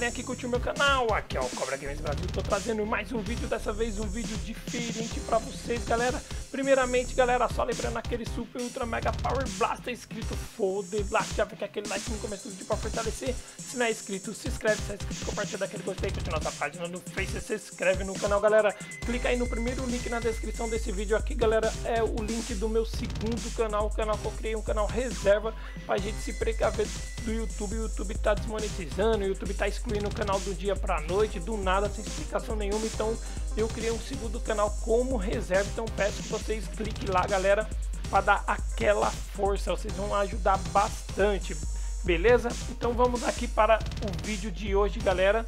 galerinha que curtiu meu canal, aqui é o Cobra Games Brasil, tô trazendo mais um vídeo, dessa vez um vídeo diferente pra vocês, galera. Primeiramente, galera, só lembrando aquele Super Ultra Mega Power Blaster escrito foda lá, já fica aquele like no começo do vídeo pra fortalecer. Se não é inscrito, se inscreve, se é inscrito, compartilha daquele gostei, curte nossa página no Face, se inscreve no canal, galera. Clica aí no primeiro link na descrição desse vídeo aqui, galera, é o link do meu segundo canal, o canal que eu criei, um canal reserva pra gente se precaver do YouTube. O YouTube tá desmonetizando, o YouTube tá excluindo o canal do dia pra noite, do nada, sem explicação nenhuma, então eu criei um segundo canal como reserva, então peço que vocês cliquem lá, galera, para dar aquela força, vocês vão ajudar bastante, beleza? Então vamos aqui para o vídeo de hoje, galera.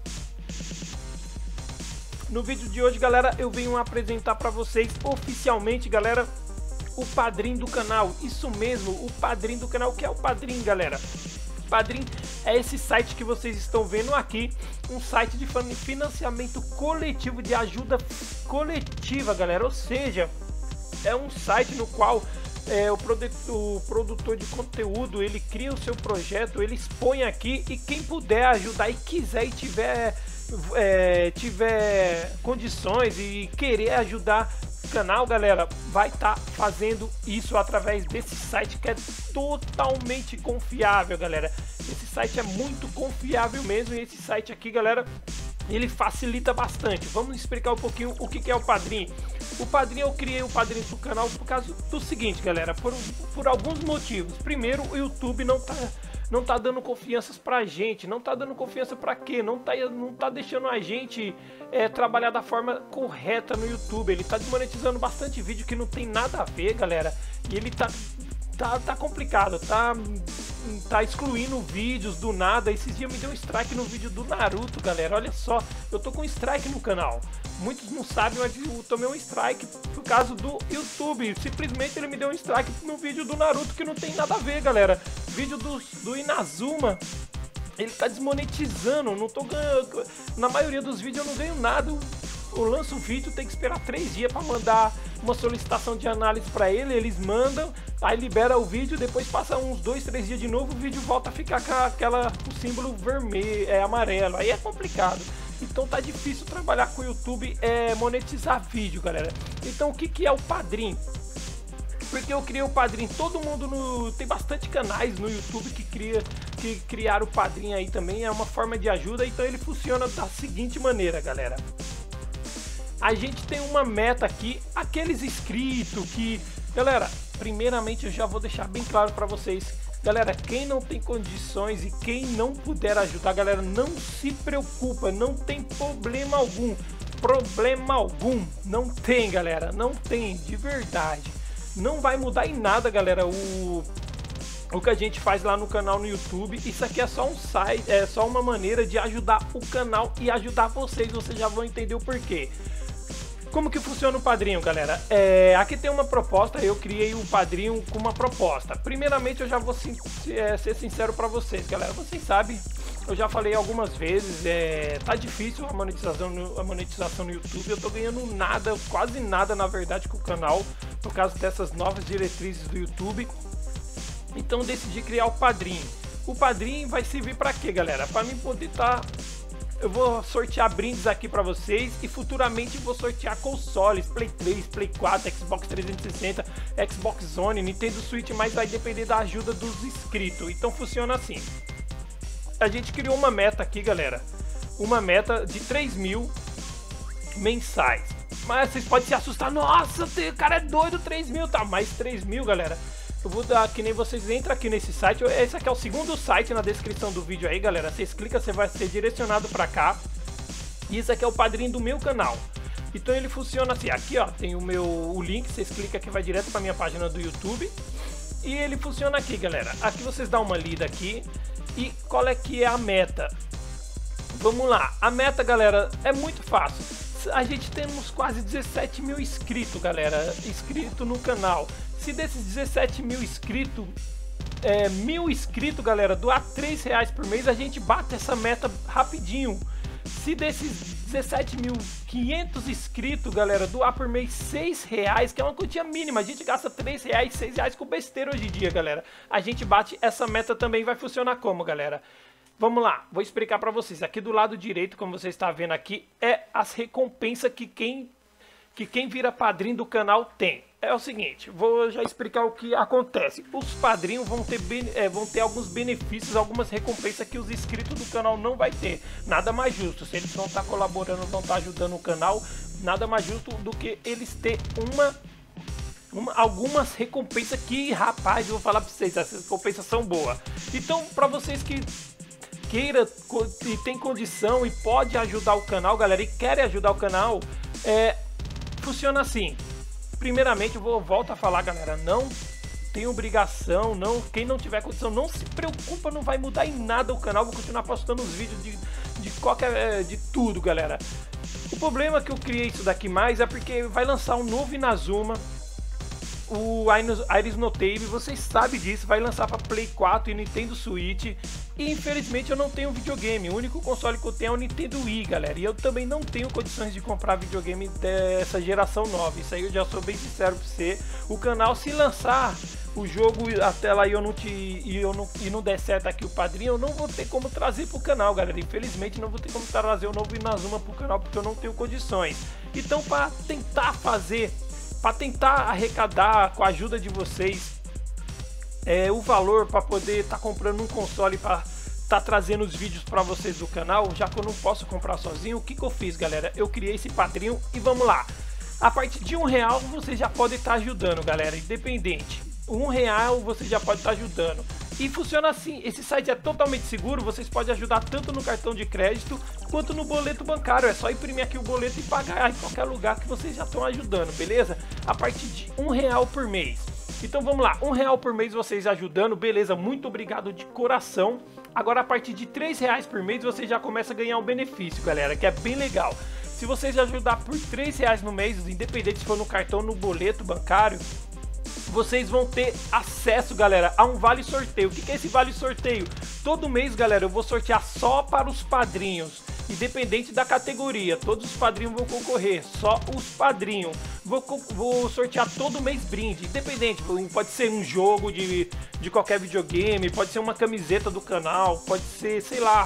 No vídeo de hoje, galera, eu venho apresentar para vocês oficialmente, galera, o padrinho do canal. Isso mesmo, o padrinho do canal. O que é o padrinho, galera? Padrim é esse site que vocês estão vendo aqui, um site de financiamento coletivo, de ajuda coletiva, galera. Ou seja, é um site no qual o produtor de conteúdo, ele cria o seu projeto, ele expõe aqui, e quem puder ajudar e quiser e tiver condições e querer ajudar o canal, galera, vai estar fazendo isso através desse site que é totalmente confiável, galera. Esse site é muito confiável mesmo, e esse site aqui, galera, ele facilita bastante. Vamos explicar um pouquinho o que é o Padrim. O Padrim, eu criei o Padrim do canal por causa do seguinte, galera, por alguns motivos. Primeiro, o YouTube não tá dando confianças pra gente. Não tá dando confiança pra quê? Não tá deixando a gente trabalhar da forma correta no YouTube. Ele tá desmonetizando bastante vídeo que não tem nada a ver, galera. E ele tá complicado, tá excluindo vídeos do nada. Esses dias me deu um strike no vídeo do Naruto, galera. Olha só, eu tô com strike no canal. Muitos não sabem, mas eu tomei um strike por causa do YouTube. Simplesmente ele me deu um strike no vídeo do Naruto que não tem nada a ver, galera. Vídeo do Inazuma, ele tá desmonetizando. Não tô ganhando. Na maioria dos vídeos eu não ganho nada. Eu lanço o vídeo, tem que esperar 3 dias para mandar uma solicitação de análise para ele. Eles mandam, aí libera o vídeo, depois passa uns 2, 3 dias de novo, o vídeo volta a ficar com o símbolo vermelho, amarelo. Aí é complicado. Então tá difícil trabalhar com o YouTube, monetizar vídeo, galera. Então o que é o Padrim? Porque eu criei o Padrim, todo mundo tem bastante canais no YouTube que criaram o Padrim aí também, é uma forma de ajuda. Então ele funciona da seguinte maneira, galera. A gente tem uma meta aqui, aqueles inscritos que... Galera, primeiramente eu já vou deixar bem claro para vocês. Galera, quem não tem condições e quem não puder ajudar, galera, não se preocupa, não tem problema algum. Problema algum, não tem, galera, não tem, de verdade. Não vai mudar em nada, galera, o que a gente faz lá no canal no YouTube. Isso aqui é só um site, é só uma maneira de ajudar o canal e ajudar vocês já vão entender o porquê. Como que funciona o Padrinho, galera? Aqui tem uma proposta, eu criei o Padrinho com uma proposta. Primeiramente, eu já vou ser sincero para vocês, galera. Vocês sabem, eu já falei algumas vezes, tá difícil a monetização no YouTube. Eu tô ganhando nada, quase nada, na verdade, com o canal, por causa dessas novas diretrizes do YouTube. Então, eu decidi criar o Padrinho. O Padrinho vai servir para quê, galera? Para mim poder eu vou sortear brindes aqui para vocês, e futuramente vou sortear consoles, Play 3, Play 4, Xbox 360, Xbox One, Nintendo Switch, mas vai depender da ajuda dos inscritos. Então funciona assim. A gente criou uma meta aqui, galera. Uma meta de 3.000 mensais. Mas vocês podem se assustar. Nossa, o cara é doido, 3.000, tá? Mais 3.000, galera. Eu vou dar, que nem vocês entram aqui nesse site. Esse aqui é o segundo site na descrição do vídeo aí, galera. Vocês clicam, você vai ser direcionado pra cá. E isso aqui é o Padrinho do meu canal. Então ele funciona assim. Aqui, ó, tem o link. Vocês clicam aqui, vai direto pra minha página do YouTube. E ele funciona aqui, galera. Aqui vocês dão uma lida aqui. E qual é que é a meta? Vamos lá. A meta, galera, é muito fácil. A gente temos quase 17.000 inscritos, galera. Inscritos no canal. Se desses 17.000 inscritos, 1.000 inscritos, galera, doar R$3 por mês, a gente bate essa meta rapidinho. Se desses 17.500 inscritos, galera, doar por mês R$6, que é uma quantia mínima, a gente gasta R$3, R$6 com besteira hoje em dia, galera. A gente bate essa meta também. Vai funcionar como, galera? Vamos lá, vou explicar para vocês. Aqui do lado direito, como você está vendo aqui, é as recompensas que quem vira padrinho do canal tem. É o seguinte, vou já explicar o que acontece. Os padrinhos vão ter alguns benefícios, algumas recompensas que os inscritos do canal não vai ter. Nada mais justo, se eles vão estar colaborando, vão estar ajudando o canal, nada mais justo do que eles ter algumas recompensas que, rapaz, eu vou falar para vocês, essas recompensas são boas. Então, para vocês que queira e tem condição e pode ajudar o canal, galera, e querem ajudar o canal, funciona assim. Primeiramente, eu volto a falar, galera, não tem obrigação, quem não tiver condição, não se preocupa, não vai mudar em nada o canal, vou continuar postando os vídeos de tudo, galera. O problema que eu criei isso daqui mais é porque vai lançar um novo Inazuma, o Iris no Tail, vocês sabem disso, vai lançar para Play 4 e Nintendo Switch. E infelizmente eu não tenho videogame, o único console que eu tenho é o Nintendo Wii, galera. E eu também não tenho condições de comprar videogame dessa geração nova. Isso aí eu já sou bem sincero pra você. O canal, se lançar o jogo até lá e não der certo aqui o padrinho, eu não vou ter como trazer pro canal, galera. Infelizmente não vou ter como trazer o novo Inazuma pro canal, porque eu não tenho condições. Então, para tentar arrecadar com a ajuda de vocês o valor para poder estar comprando um console para estar trazendo os vídeos para vocês do canal, já que eu não posso comprar sozinho, o que eu fiz, galera? Eu criei esse padrinho e vamos lá. A partir de R$1 você já pode estar ajudando, galera, independente. R$1 você já pode estar ajudando. E funciona assim, esse site é totalmente seguro, vocês podem ajudar tanto no cartão de crédito quanto no boleto bancário. É só imprimir aqui o boleto e pagar em qualquer lugar que vocês já estão ajudando, beleza? A partir de R$1 por mês. Então vamos lá, R$1 por mês vocês ajudando, beleza? Muito obrigado de coração. Agora a partir de R$3 por mês você já começa a ganhar um benefício, galera, que é bem legal. Se vocês ajudar por R$3 no mês, independente se for no cartão ou no boleto bancário, vocês vão ter acesso, galera, a um vale sorteio. O que é esse vale sorteio? Todo mês, galera, eu vou sortear só para os padrinhos, independente da categoria. Todos os padrinhos vão concorrer, só os padrinhos. Vou sortear todo mês brinde, independente. Pode ser um jogo de qualquer videogame, pode ser uma camiseta do canal, pode ser, sei lá,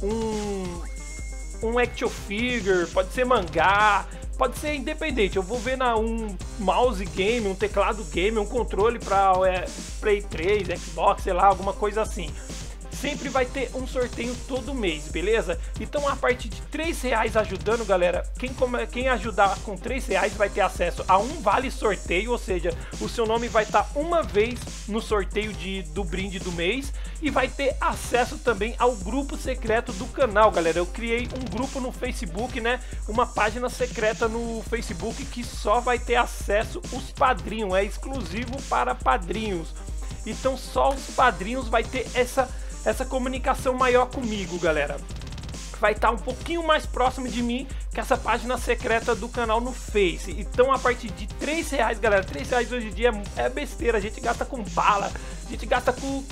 um action figure, pode ser mangá. Pode ser independente, eu vou ver um mouse game, um teclado game, um controle para Play 3, Xbox, sei lá, alguma coisa assim. Sempre vai ter um sorteio todo mês, beleza? Então a partir de R$3 ajudando, galera, quem ajudar com R$3 vai ter acesso a um vale sorteio, ou seja, o seu nome vai estar uma vez no sorteio do brinde do mês e vai ter acesso também ao grupo secreto do canal, galera. Eu criei um grupo no Facebook, né? Uma página secreta no Facebook que só vai ter acesso os padrinhos, é exclusivo para padrinhos. Então só os padrinhos vai ter essa comunicação maior comigo, galera. Vai estar um pouquinho mais próximo de mim que essa página secreta do canal no Face. Então a partir de R$3, galera, R$3 hoje em dia é besteira, a gente gasta com bala, a gente gasta com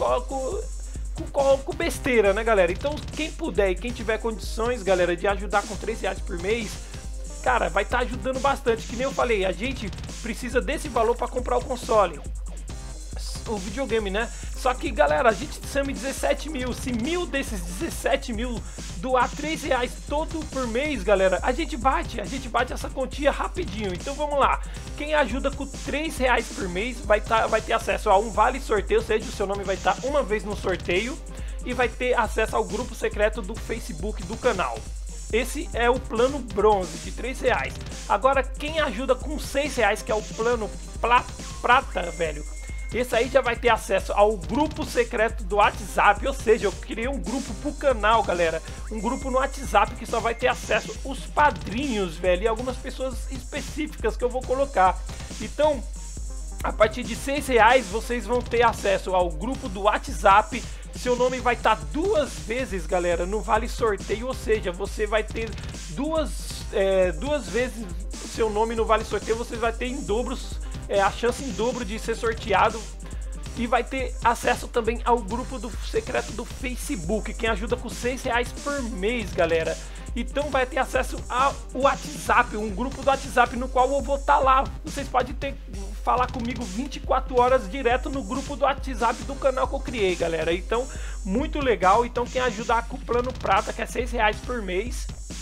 besteira, né, galera? Então quem puder e quem tiver condições, galera, de ajudar com R$3 por mês, cara, vai estar ajudando bastante. Que nem eu falei, a gente precisa desse valor para comprar o console, o videogame, né? Só que, galera, a gente chama 17 mil. Se 1.000 desses 17 mil doar R$3 todo por mês, galera, a gente bate essa quantia rapidinho. Então vamos lá, quem ajuda com R$3 por mês vai ter acesso a um vale sorteio, ou seja, o seu nome vai estar uma vez no sorteio e vai ter acesso ao grupo secreto do Facebook do canal. Esse é o plano bronze de R$3. Agora quem ajuda com R$6, que é o plano prata, velho, esse aí já vai ter acesso ao grupo secreto do WhatsApp, ou seja, eu criei um grupo pro canal, galera, um grupo no WhatsApp que só vai ter acesso os padrinhos, velho, e algumas pessoas específicas que eu vou colocar. Então, a partir de R$6 vocês vão ter acesso ao grupo do WhatsApp. Seu nome vai estar 2 vezes, galera, no vale sorteio, ou seja, você vai ter duas vezes seu nome no vale sorteio, você vai ter em dobros, a chance em dobro de ser sorteado, e vai ter acesso também ao grupo secreto do Facebook, quem ajuda com R$6 por mês, galera. Então vai ter acesso ao WhatsApp, um grupo do WhatsApp no qual eu vou estar lá. Vocês podem falar comigo 24 horas direto no grupo do WhatsApp do canal que eu criei, galera. Então, muito legal. Então, quem ajudar com o plano prata, que é R$6 por mês,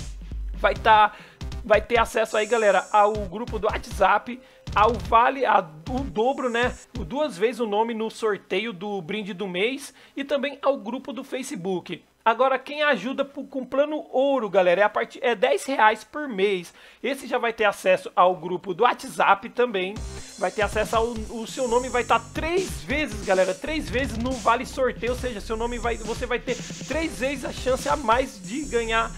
vai ter acesso aí, galera, ao grupo do WhatsApp, ao o dobro, né, 2 vezes o nome no sorteio do brinde do mês e também ao grupo do Facebook. Agora, quem ajuda com plano ouro, galera, é R$10 por mês. Esse já vai ter acesso ao grupo do WhatsApp também. Vai ter acesso o seu nome vai estar 3 vezes, galera, 3 vezes no vale sorteio, ou seja, você vai ter 3 vezes a chance a mais de ganhar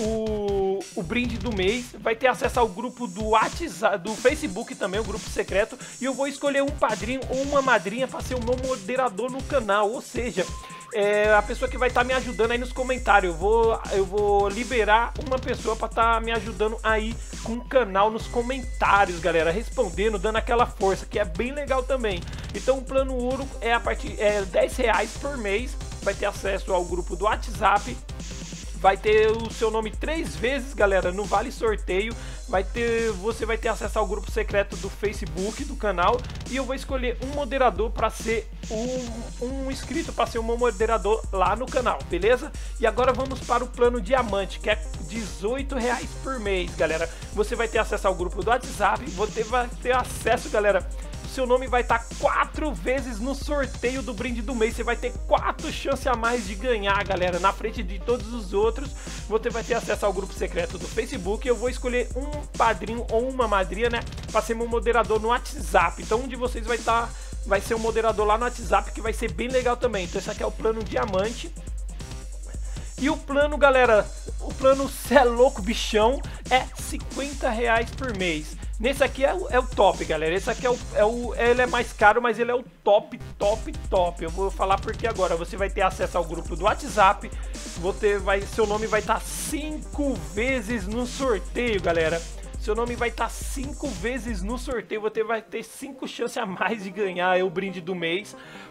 o brinde do mês. Vai ter acesso ao grupo do WhatsApp, do Facebook também, o grupo secreto, e eu vou escolher um padrinho ou uma madrinha para ser o meu moderador no canal, ou seja, a pessoa que vai estar me ajudando aí nos comentários. Eu vou liberar uma pessoa para estar me ajudando aí com o canal nos comentários, galera, respondendo, dando aquela força, que é bem legal também. Então o plano ouro é R$10 por mês, vai ter acesso ao grupo do WhatsApp, vai ter o seu nome 3 vezes, galera, no vale sorteio. Você vai ter acesso ao grupo secreto do Facebook do canal, e eu vou escolher um moderador para ser um inscrito para ser o meu moderador lá no canal, beleza? E agora vamos para o plano diamante, que é R$18 por mês, galera. Você vai ter acesso ao grupo do WhatsApp, vai ter acesso, galera, seu nome vai estar 4 vezes no sorteio do brinde do mês. Você vai ter 4 chances a mais de ganhar, galera, na frente de todos os outros. Você vai ter acesso ao grupo secreto do Facebook. Eu vou escolher um padrinho ou uma madrinha, né, para ser meu moderador no WhatsApp. Então um de vocês vai ser um moderador lá no WhatsApp, que vai ser bem legal também. Então esse aqui é o plano diamante. E o plano, galera, o plano cê é louco bichão, é R$50 por mês. Nesse aqui é o top, galera. Esse aqui ele é mais caro, mas ele é o top. Eu vou falar porque agora você vai ter acesso ao grupo do WhatsApp. Seu nome vai estar 5 vezes no sorteio, galera. Seu nome vai estar 5 vezes no sorteio. Você vai ter 5 chances a mais de ganhar o brinde do mês.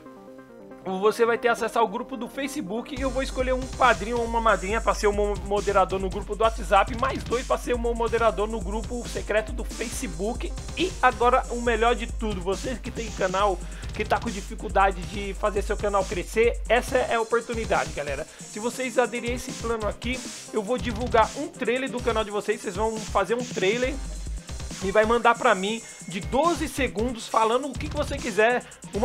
Você vai ter acesso ao grupo do Facebook, e eu vou escolher um padrinho ou uma madrinha para ser o meu moderador no grupo do WhatsApp, mais 2 para ser o meu moderador no grupo secreto do Facebook. E agora o melhor de tudo, vocês que tem canal, que tá com dificuldade de fazer seu canal crescer, essa é a oportunidade, galera. Se vocês aderirem a esse plano aqui, eu vou divulgar um trailer do canal de vocês. Vocês vão fazer um trailer e vai mandar para mim de 12 segundos falando o que você quiser,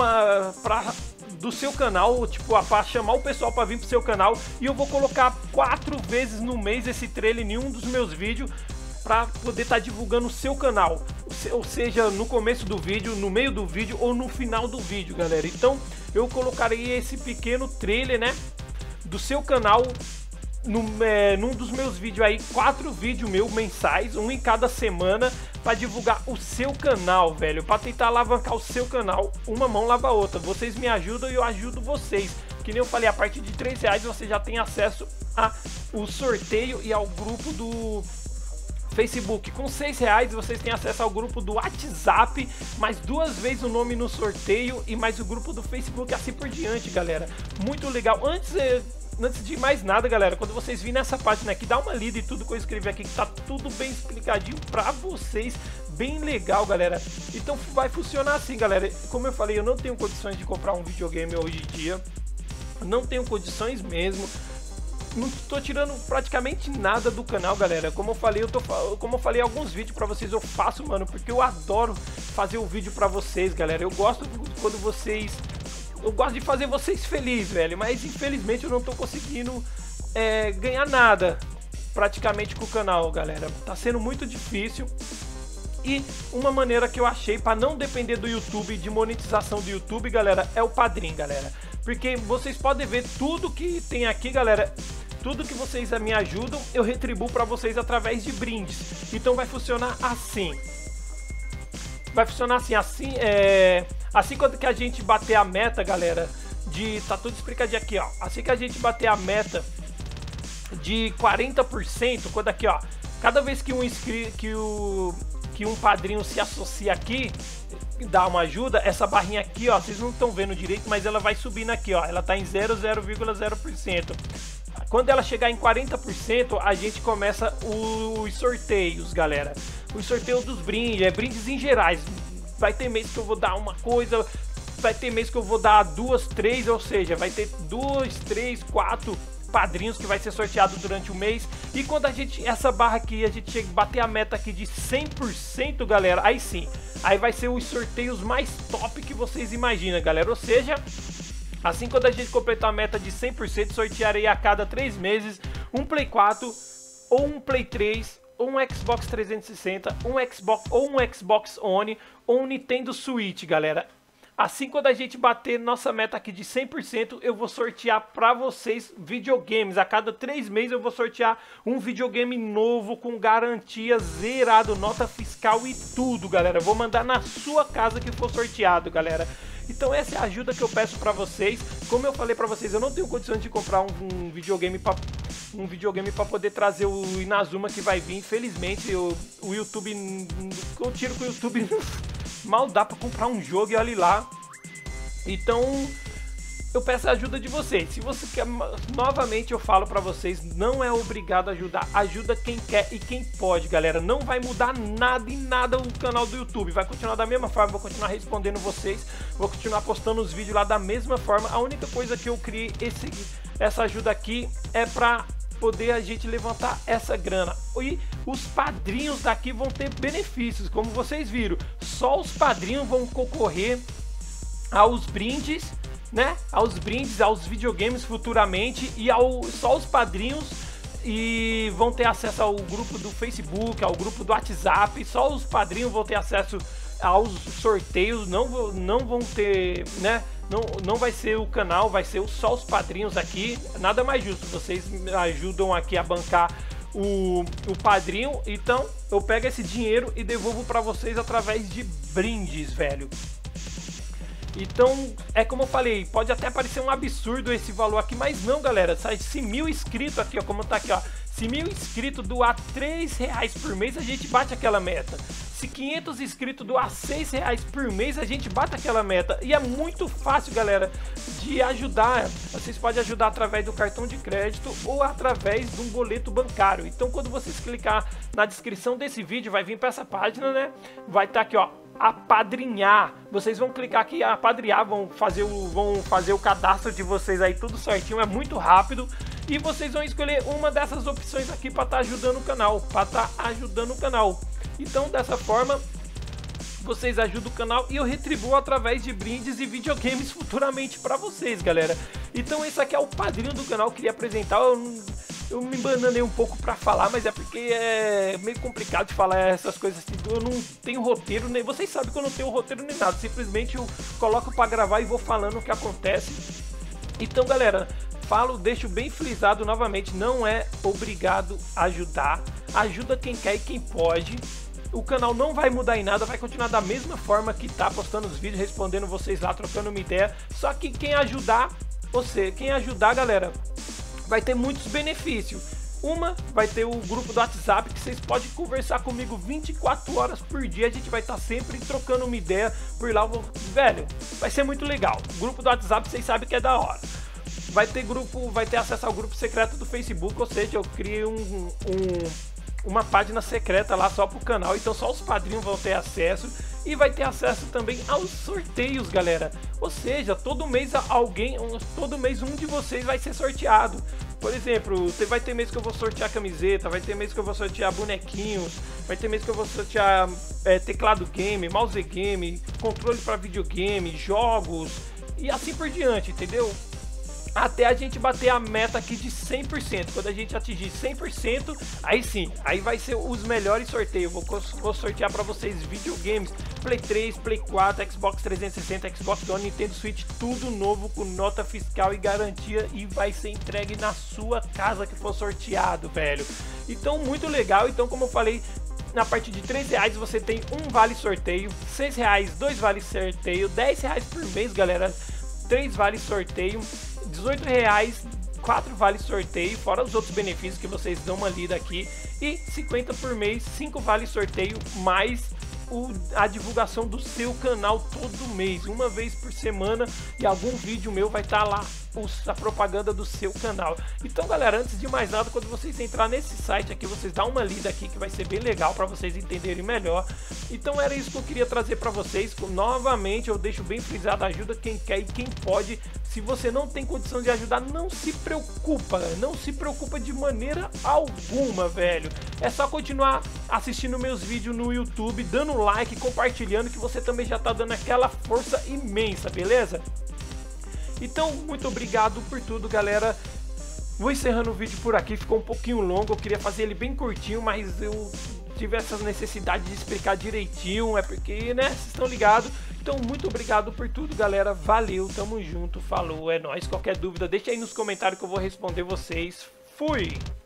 do seu canal, tipo, para chamar o pessoal para vir pro seu canal, e eu vou colocar 4 vezes no mês esse trailer em um dos meus vídeos, para poder estar divulgando o seu canal, ou seja, no começo do vídeo, no meio do vídeo ou no final do vídeo, galera. Então eu colocarei esse pequeno trailer, né, do seu canal num dos meus vídeos aí, 4 vídeos meus mensais, um em cada semana, para divulgar o seu canal, velho, para tentar alavancar o seu canal. Uma mão lava a outra, vocês me ajudam e eu ajudo vocês. Que nem eu falei, a partir de R$3 você já tem acesso ao sorteio e ao grupo do Facebook. Com R$6 vocês têm acesso ao grupo do WhatsApp, mais 2 vezes o nome no sorteio e mais o grupo do Facebook, assim por diante, galera. Muito legal. Antes de mais nada, galera, quando vocês virem nessa página aqui, dá uma lida e tudo que eu escrevi aqui, que tá tudo bem explicadinho pra vocês, bem legal, galera. Então vai funcionar assim, galera. Como eu falei, eu não tenho condições de comprar um videogame hoje em dia, não tenho condições mesmo. Não tô tirando praticamente nada do canal, galera. Como eu falei em alguns vídeos pra vocês, eu faço, mano, porque eu adoro fazer o vídeo pra vocês, galera. Eu gosto de fazer vocês felizes, velho, mas infelizmente eu não tô conseguindo ganhar nada praticamente com o canal, galera. Tá sendo muito difícil. E uma maneira que eu achei para não depender do YouTube, de monetização do YouTube, galera, é o Padrim, galera. Porque vocês podem ver tudo que tem aqui, galera. Tudo que vocês me ajudam, eu retribuo para vocês através de brindes. Então vai funcionar assim. Vai funcionar assim, assim quando que a gente bater a meta, galera, tá tudo explicadinho aqui, ó. Assim que a gente bater a meta de 40%, quando aqui, ó, cada vez que um padrinho se associa aqui, dá uma ajuda, essa barrinha aqui, ó, vocês não estão vendo direito, mas ela vai subindo aqui, ó, ela tá em 0,0%. Quando ela chegar em 40%, a gente começa os sorteios, galera. O sorteio dos brindes, brindes em gerais, vai ter mês que eu vou dar uma coisa, vai ter mês que eu vou dar 2, 3, ou seja, vai ter 2, 3, 4 padrinhos que vai ser sorteado durante o mês. E quando a gente, essa barra aqui, a gente chega a bater a meta aqui de 100%, galera, aí sim, aí vai ser os sorteios mais top que vocês imaginam, galera. Ou seja, assim quando a gente completar a meta de 100%, sortearei a cada 3 meses um Play 4 ou um Play 3 ou um Xbox 360, um Xbox One ou um Nintendo Switch, galera. Assim, quando a gente bater nossa meta aqui de 100%, eu vou sortear para vocês videogames. A cada 3 meses eu vou sortear um videogame novo com garantia, zerado, nota fiscal e tudo, galera. Eu vou mandar na sua casa que for sorteado, galera. Então essa é a ajuda que eu peço para vocês. Como eu falei para vocês, eu não tenho condições de comprar um videogame para poder trazer o Inazuma que vai vir. Infelizmente, o YouTube, eu tiro que o YouTube mal dá para comprar um jogo e olha lá. Então eu peço a ajuda de vocês. Se você quer, novamente eu falo para vocês, não é obrigado a ajudar. Ajuda quem quer e quem pode, galera. Não vai mudar nada e nada o canal do YouTube. Vai continuar da mesma forma, vou continuar respondendo vocês, vou continuar postando os vídeos lá da mesma forma. A única coisa que eu criei essa ajuda aqui é para poder a gente levantar essa grana. E os padrinhos daqui vão ter benefícios, como vocês viram. Só os padrinhos vão concorrer aos brindes, né? Aos brindes, aos videogames futuramente, e só os padrinhos e vão ter acesso ao grupo do Facebook, ao grupo do WhatsApp. Só os padrinhos vão ter acesso aos sorteios, não vão ter, né? Não vai ser o canal, vai ser só os padrinhos aqui. Nada mais justo, vocês me ajudam aqui a bancar o padrinho, então eu pego esse dinheiro e devolvo para vocês através de brindes, velho. Então, é como eu falei, pode até parecer um absurdo esse valor aqui, mas não, galera. Se 1000 inscritos aqui, ó, como tá aqui, ó, se 1000 inscritos doar R$3 por mês, a gente bate aquela meta. Se 500 inscritos doar R$6 por mês, a gente bate aquela meta. E é muito fácil, galera, de ajudar. Vocês podem ajudar através do cartão de crédito ou através de um boleto bancário. Então, quando vocês clicar na descrição desse vídeo, vai vir para essa página, né? Vai estar aqui, ó, apadrinhar. Vocês vão clicar aqui, apadrinhar, vão fazer o cadastro de vocês aí, tudo certinho, é muito rápido. E vocês vão escolher uma dessas opções aqui para estar ajudando o canal, Então, dessa forma, vocês ajudam o canal e eu retribuo através de brindes e videogames futuramente para vocês, galera. Então, esse aqui é o padrinho do canal, eu queria apresentar. Eu me bananei um pouco para falar, mas é porque é meio complicado de falar essas coisas assim. Eu não tenho roteiro, nem vocês sabem que eu não tenho roteiro nem nada. Simplesmente eu coloco para gravar e vou falando o que acontece. Então, galera, deixo bem frisado novamente, não é obrigado a ajudar. Ajuda quem quer e quem pode. O canal não vai mudar em nada, vai continuar da mesma forma que tá, postando os vídeos, respondendo vocês lá, trocando uma ideia. Só que quem ajudar, galera, vai ter muitos benefícios. Vai ter o grupo do WhatsApp, que vocês podem conversar comigo 24 horas por dia. A gente vai estar sempre trocando uma ideia por lá. Velho, vai ser muito legal. O grupo do WhatsApp, vocês sabem que é da hora. Vai ter acesso ao grupo secreto do Facebook, ou seja, eu criei uma página secreta lá só pro canal, então só os padrinhos vão ter acesso. E vai ter acesso também aos sorteios, galera. Ou seja, todo mês um de vocês vai ser sorteado. Por exemplo, vai ter mês que eu vou sortear camiseta, vai ter mês que eu vou sortear bonequinhos, vai ter mês que eu vou sortear teclado game, mouse game, controle para videogame, jogos e assim por diante, entendeu? Até a gente bater a meta aqui de 100%. Quando a gente atingir 100%, aí sim, aí vai ser os melhores sorteios. Vou sortear para vocês videogames, Play 3, Play 4, Xbox 360, Xbox One, Nintendo Switch, tudo novo com nota fiscal e garantia, e vai ser entregue na sua casa que for sorteado, velho. Então, muito legal. Então, como eu falei, na partir de R$3 você tem um vale sorteio, R$6 2 vale sorteio, R$10 por mês, galera, 3 vale sorteio, R$18 4 vale sorteio, fora os outros benefícios que vocês dão uma lida aqui, e 50 por mês, 5 vale sorteio, mais a divulgação do seu canal todo mês, uma vez por semana, e algum vídeo meu vai estar lá a propaganda do seu canal. Então galera, antes de mais nada, quando vocês entrar nesse site aqui, vocês dão uma lida aqui que vai ser bem legal para vocês entenderem melhor. Então era isso que eu queria trazer para vocês. Novamente eu deixo bem frisado, ajuda quem quer e quem pode. Se você não tem condição de ajudar, não se preocupa, não se preocupa de maneira alguma, velho. É só continuar assistindo meus vídeos no YouTube, dando like, compartilhando, que você também já tá dando aquela força imensa, beleza? Então, muito obrigado por tudo, galera. Vou encerrando o vídeo por aqui, ficou um pouquinho longo, eu queria fazer ele bem curtinho, mas eu tive essa necessidade de explicar direitinho, é porque, né, vocês estão ligados. Então, muito obrigado por tudo, galera. Valeu, tamo junto, falou, é nóis. Qualquer dúvida, deixa aí nos comentários que eu vou responder vocês. Fui!